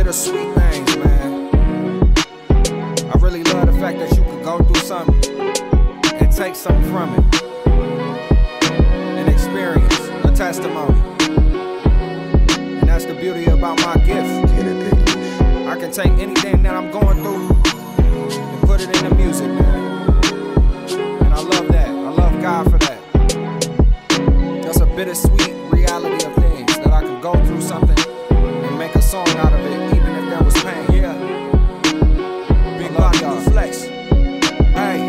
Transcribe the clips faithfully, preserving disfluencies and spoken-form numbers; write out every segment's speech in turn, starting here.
bittersweet things, man. I really love the fact that you could go through something and take something from it. An experience, a testimony. And that's the beauty about my gift. I can take anything that I'm going through and put it in the music, man. And I love that. I love God for that. That's a bittersweet reality of things, that I can go through something and make a song out of it, even if there was pain. Yeah. Big body, y'all. Flex. Hey.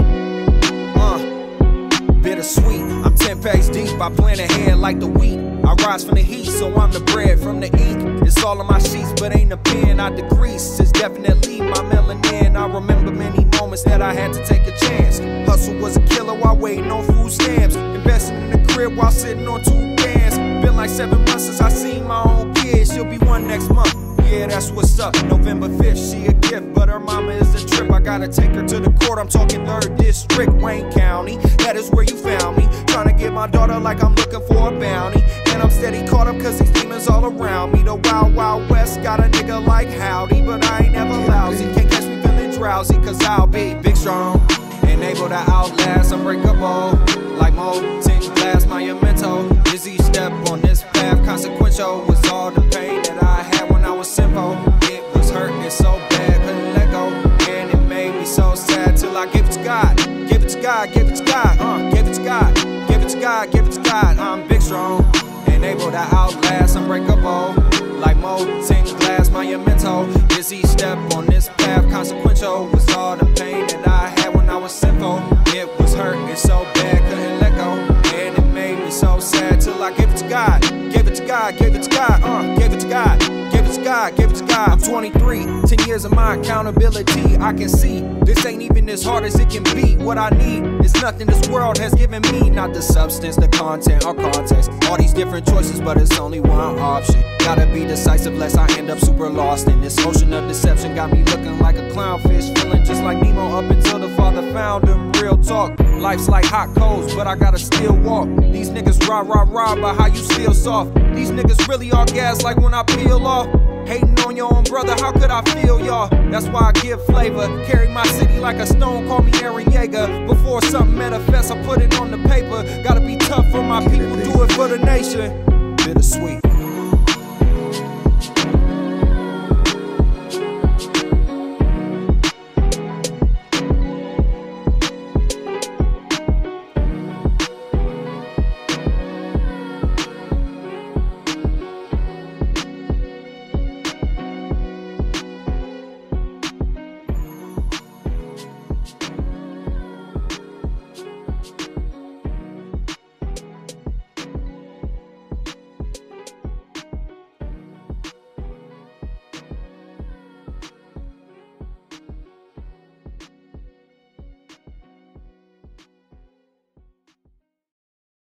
Uh. Bittersweet. I'm ten packs deep. I plan ahead like the wheat. I rise from the heat, so I'm the bread from the ink. It's all on my sheets, but ain't a pen I decrease. It's definitely my melanin. I remember many moments that I had to take a chance. Hustle was a killer while waiting on food stamps. Investing in the crib while sitting on two bands. Been like seven months since I seen my own kid. She'll be one next month. Yeah, that's what's up. November fifth, she a gift, but her mama is a trip. I gotta take her to the court. I'm talking third district, Wayne County. That is where you found me. Trying to get my daughter like I'm looking for a bounty. And I'm steady caught up cause these demons all around me. The wild, wild west got a nigga like Howdy, but I ain't never lousy. Can't catch me feeling drowsy cause I'll be big strong and able to outlast unbreakable. Like molten glass, monumental. Is each step on this path consequential? Was all the pain that I had when I was simple. It was hurting so bad, couldn't let go. And it made me so sad till I give it to God. Give it to God, give it to God, uh, give it to God. Give it to God, give it to God. I'm big strong and able to outlast unbreakable. Like molten glass, monumental. Is each step on this path consequential? Was all the pain that I had when I was simple. It was hurting so bad, couldn't let go. And it made me so sad till I gave it to God. Gave it to God, gave it to God, uh, gave it to God. Give it to God, give it to God. I'm twenty-three, ten years of my accountability. I can see this ain't even as hard as it can be. What I need is nothing this world has given me. Not the substance, the content, or context. All these different choices, but it's only one option. Gotta be decisive lest I end up super lost in this ocean of deception. Got me looking like a clownfish, feeling just like Nemo up until the father found him. Real talk, life's like hot coals, but I gotta still walk. These niggas rah rah rah, but how you still soft? These niggas really are gas like when I peel off. Hating on your own brother, how could I feel y'all? That's why I give flavor. Carry my city like a stone, call me Aaron Yeager. Before something manifests, I put it on the paper. Gotta be tough for my people, do it for the nation.